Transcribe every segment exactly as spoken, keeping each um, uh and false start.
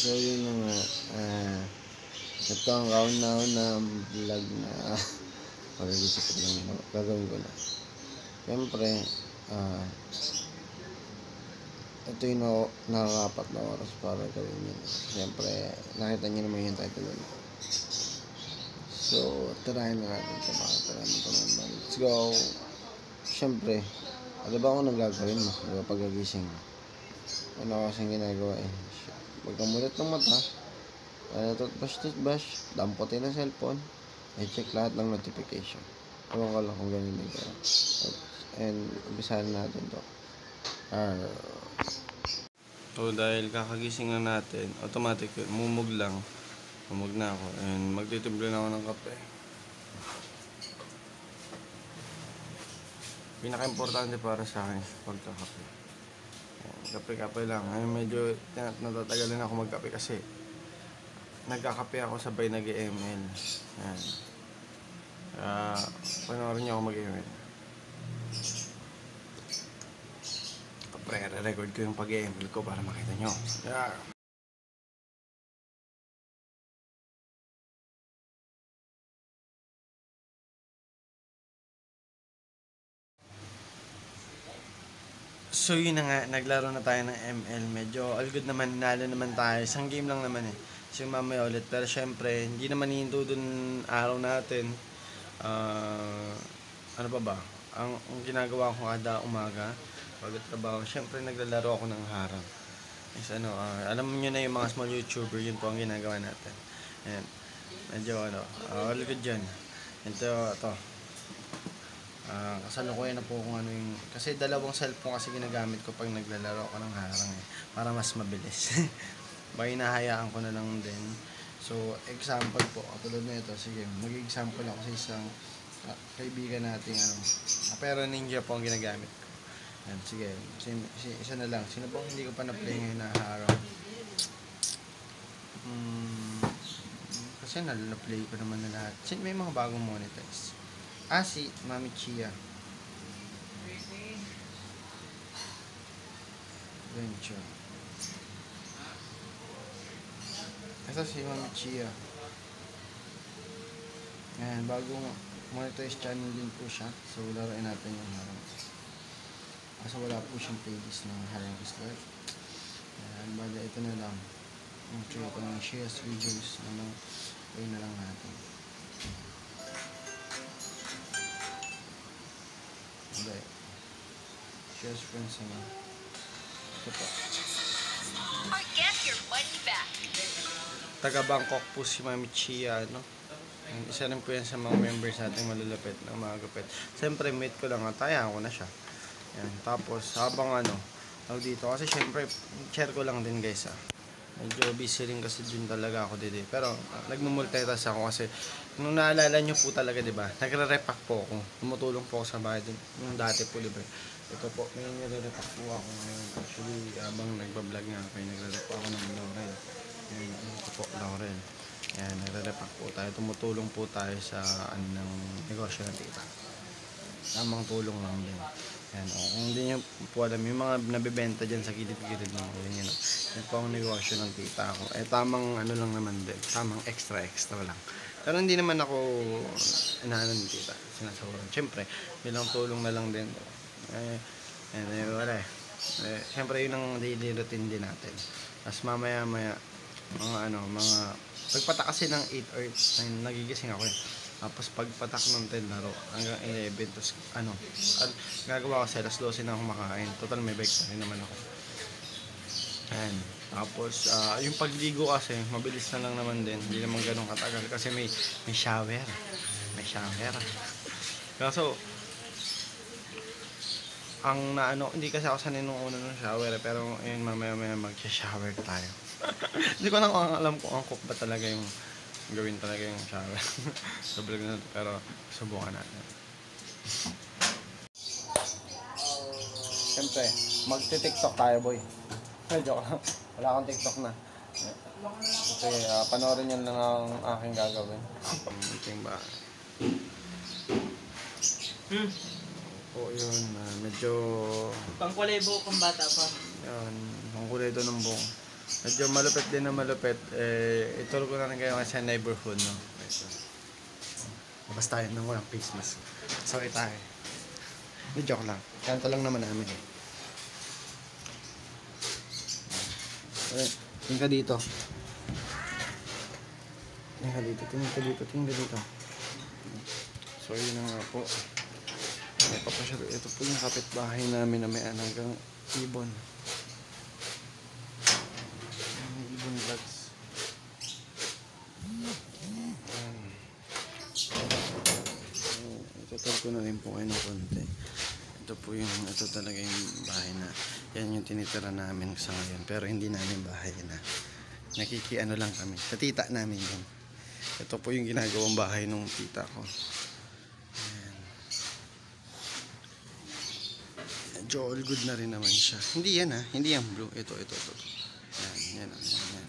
So yun na nga, uh, ito ang kauna-una na vlog na pag-iisip ko lang gagawin ko na. Siyempre, uh, ito yung nakakapat na oras para gawin yun. Siyempre, nakita nyo naman yung title nun. So, tirahin na natin ito. Makatirahin ito naman. Let's go! Siyempre, ano ba ako nagagawin mo? Diba pag-agising mo? Ano kasing ginagawa eh? Pagkamulit ng mata, ano, toothbrush-toothbrush, damputin ng cellphone, i-check lahat ng notification. Ewan ko lang kung ganun din kayo. And, umpisahan natin to. Uh, so, dahil kakagising na natin, automatic yun, mumug lang. Mumug na ako. And, magtitimpla na ako ng kape. Pinaka-importante para sa akin is pagkakape. Kape-kape lang. Ay, medyo natatagalan ako magkape kasi nagkakape ako sabay nag-M L. Yan. Uh, panoorin niyo ako mag-M L. Pre-record ko yung pag-M L ko para makita nyo. Yeah. So yun na nga, naglaro na tayo ng M L. Medyo all good naman, nalo naman tayo. Isang game lang naman eh. So mamaya ulit. Pero syempre, hindi naman hihinto dun araw natin. Uh, ano pa ba? Ang, ang ginagawa ko kada umaga, pag trabaho, syempre naglalaro ako ng harang. Is ano, uh, alam niyo na yung mga small YouTuber, yun po ang ginagawa natin. Ayan. Medyo ano, uh, all good dyan. Ito, ito. Uh, kasalukuyan na po kung ano yung, kasi dalawang cellphone kasi ginagamit ko pag naglalaro ako ng harang eh, para mas mabilis. Baka hinahayaan ko na lang din. So example po, katulad na ito, sige, mag-example ako sa isang uh, kaibigan natin ano, uh, pero ninja po ang ginagamit ko. Yan, sige, si, si, isa na lang, sino po hindi ko pa na-play ngayon na harang? Hmm, kasi na-play ko naman na lahat. Sin may mga bagong monetize. Ah, si Mami Chia. Venture. Ito si Mami Chia. Ayan, bagong monetize channel din po siya. So, laruin natin yung harang. Kasi wala po siyang playlist ng harang start. Ayan, bala ito na lang. Yung try ko ng shares videos. Ano, play na lang natin. Okay. Shares friends naman. Ito po. Or get your money back. Taga Bangkok po si Mami Chia, no? Isa rin po yan sa mga members natin malalapit na mga gupit. Siyempre, meet ko lang at tayaan ko na siya. Yan. Tapos, habang ano, tawag dito. Kasi siyempre, share ko lang din guys ah. Medyo busy rin kasi dun talaga ako dito. Pero, uh, nagmumultitask ako kasi nung naalala nyo po talaga, di ba? Nagre-repack po ako. Tumutulong po ako sa bahay dun. Nung dati po, di ba? Ito po, may nagre-repack po ako ngayon. Actually, habang nagbablog nga ako, nagre-repack ako ng Laurel. Yan, ito po, Laurel. Yan, nagre-repack po tayo. Tumutulong po tayo sa ano, ng negosyo ng tita. Tamang tulong lang din. Yan, o, kung hindi nyo po alam, yung mga nabibenta dyan sa gilid-gilid ng yan, yan, yan po ang negosyo ng tita ko. Eh, tamang ano lang naman din, tamang extra-extra lang. Pero hindi naman ako inaano ni tita, sinasawaran. Siyempre, bilang tulong na lang din. Eh, eh, eh wala eh. eh. Siyempre, yun ang daily routine din natin. Tapos mamaya-maya, mga ano, mga, pagpata kasi ng eight or nine, nagigising ako eh. Tapos pagpatak ng ten laro hanggang eleven, tapos ano, al- gagawa ko sa alas twelve na ako makain. Total may bike pa rin naman ako. Ayan. Tapos uh, yung pagligo kasi mabilis na lang naman din, hindi naman ganun katagal kasi may may shower. May shower. Kaso ang naano, hindi kasi ako sanay nung una ng shower eh, pero ayun mamaya-maya mag-shower tayo. Hindi ko na alam kung angkop ba talaga yung gawin talaga yung shower. So vlog na, pero subukan natin. Siyempre, magti-tiktok tayo boy. Joke lang. Wala akong tiktok na. Kasi uh, panoorin nyo lang ang aking gagawin. Ito yung ba? Hmm. Oo yun, uh, medyo... Pangkulay buhok kung bata pa. Yan, pangkulay doon ng buhok. Medyo malupit din na malupit. Eh, ituro ko na rin kayo kasi sa neighborhood, no? So, labas tayo nang walang face mask. Sorry tayo. Hindi, joke lang. Kanto lang naman namin eh. Okay, tingin ka dito. Tingin ka dito, tingin ka dito, tingin ka dito. So, yun na nga po. Ito po yung kapitbahay namin na may hanggang ibon. May ibon vlogs. Itutur ko na rin po kayo ng konti. Ito po yung, ito talaga yung bahay na, yan yung tinitira namin sa ngayon. Pero hindi namin bahay na. Nakikiano lang kami. Sa tita namin yun. Ito po yung ginagawang bahay nung tita ko. Ayan. Medyo all good na rin naman siya. Hindi yan ha. Hindi yan blue. Ito, ito, ito. Ayan, yan, yan, yan.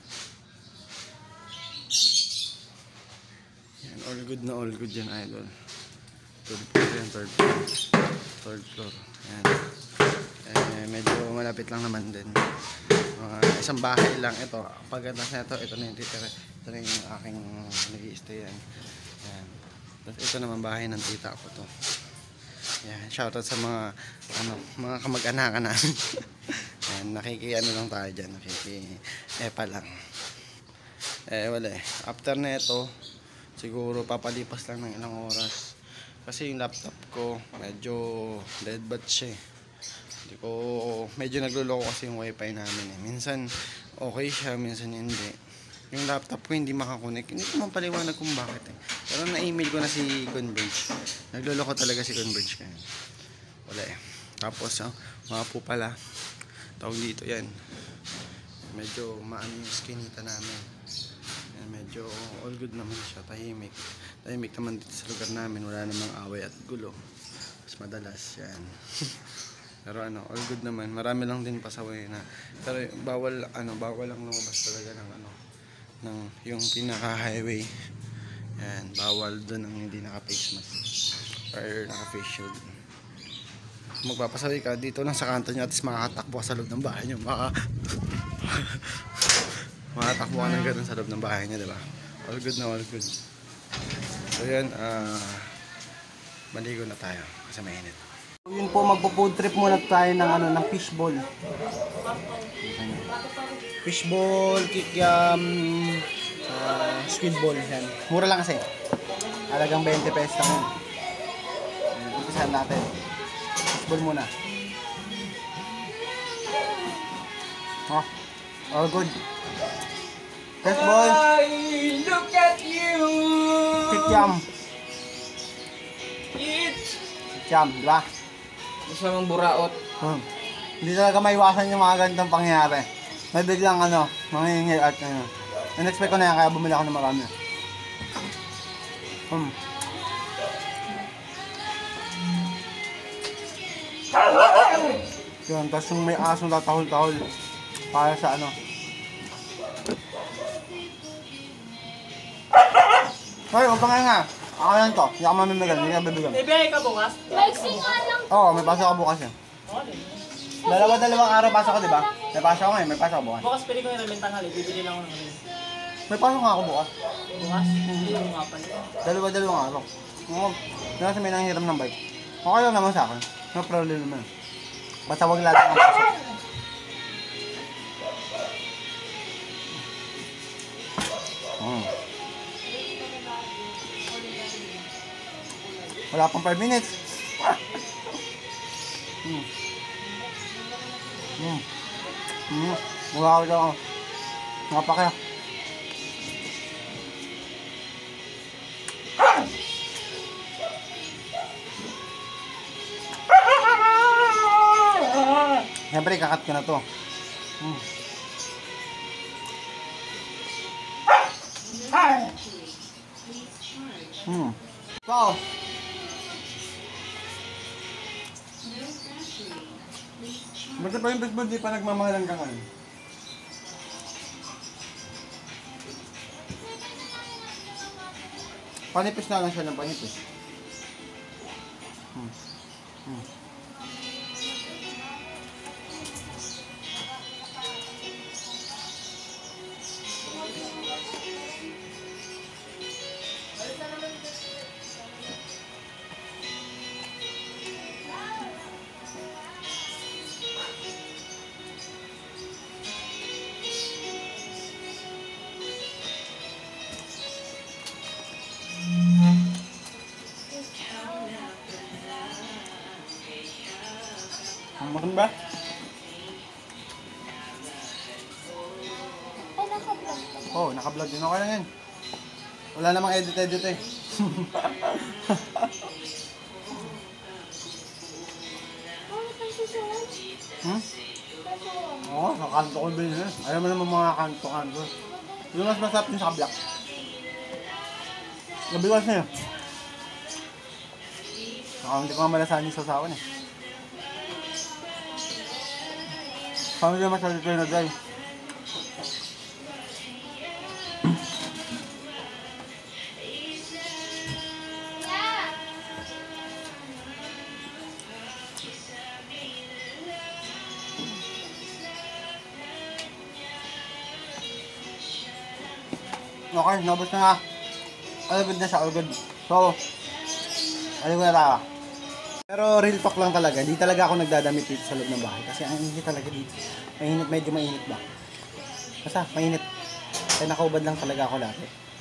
Yan, all good na all good yan, idol. Third floor yan, third floor. Third floor. Ayan. Eh, medyo malapit lang naman din. Uh, isang bahay lang. Ito, pagkatas na ito, ito na yung titira. Ito na yung aking nag-i-stay yan. Ayan. Tapos ito naman bahay ng tita ko to. Ayan, shoutout sa mga ano, mga kamag-anakan namin. Ayan, nakiki-ano lang tayo dyan. Nakiki-epa lang. Eh, wala eh. After na ito, siguro papalipas lang ng ilang oras. Kasi yung laptop ko, medyo dead bat siya eh. Hindi ko, medyo nagluloko kasi yung wifi namin eh. Minsan okay siya, minsan hindi. Yung laptop ko hindi makakonek. Hindi ko man paliwanag kung bakit eh. Pero na-email ko na si Converge. Nagluloko talaga si Converge kaya. Wala eh. Tapos, oh, mga po pala. Tawag dito yan. Medyo maano yung skinita namin. Yan, medyo all good naman siya. Tahimik. Tahimik naman dito sa lugar namin. Wala namang away at gulo. Mas madalas yan. Pero ano, all good naman. Marami lang din pasaway na. Pero bawal, ano, bawal lang lumabas talaga ng ano, ng yung pinaka-highway. Yan, bawal doon ang hindi naka-face mask or naka-face shield. Magpapasaway ka dito lang sa kanto nyo at least makakatakbo ka sa loob ng bahay nyo. Maka makatakbo ka ng ganun sa loob ng bahay nyo, diba? All good na, all good. So yan, uh, maligo na tayo kasi mainit. Yun po, magpo-food trip muna tayo ng ano, ng fishball. Fishball, kikyam, uh, squid ball yan. Mura lang kasi. Halagang twenty pesos lang yun. Umpisahan natin. Fishball muna. Oh, all good. Fishball. Look at you. Kikyam. It. Kikyam, diba? Gusto mong buraot. Hmm. Hindi talaga maiwasan yung mga ganitong pangyayari. May biglang ano, mangingil at ano. In-expect ko na yan, kaya bumili ako ng marami. Hmm. Yun, tapos yung may asong tatahol-tahol para sa ano. Hoy, huwag pa nga nga. Ako lang to, hindi ako mamimigal, hindi ka bibigyan. May biyahe ka bukas? Flexing nga lang. Oo, may pasok ako bukas yan. Dalawa-dalawang araw pasok ko, di ba? May pasok ako ngayon, may pasok ako bukas. Bukas pili ko yung rin tanghali, bibili lang ako ng rin. May pasok nga ako bukas. Bukas? Hindi mo nga pala. Dalawa-dalawang araw. Oo, kasi may nanghiram ng bike. Okay lang naman sa akin. No problem naman. Basta wag lahat ng pasok. Hmm. Wala pang five minutes. Hmm. Hmm. Hmm. Wala ko lang. Mga pakya. Siyempre, kakat ko na to. Hmm. Hmm. So, basta pa yung baseball, di pa nagmamahalan ka ngayon. Panipis na lang siya ng panipis. Hmm. Hmm. Hmm, ba? Ay, naka-vlog ka. Oo, oh, naka-vlog din ako lang yan. Wala namang edit-edit eh. Bakit ang susunod? Hmm? Susunod. Oo, kakanto ko din eh. Alam mo naman mga kanto-kanto. Yung mas masarap din sa kablak. Nabiwas na yun. Saka hindi ko nga malasahan yung sasawan eh. Kami din masalit kayo na dry. Okay, nabos na nga. All good na siya, all good. So, alam ko na tayo. Pero real talk lang talaga, hindi talaga ako nagdadamit dito sa loob ng bahay. Kasi ang init talaga dito. Mainit, medyo mainit ba? Basta, mainit. Kaya nakaubad lang talaga ako lagi.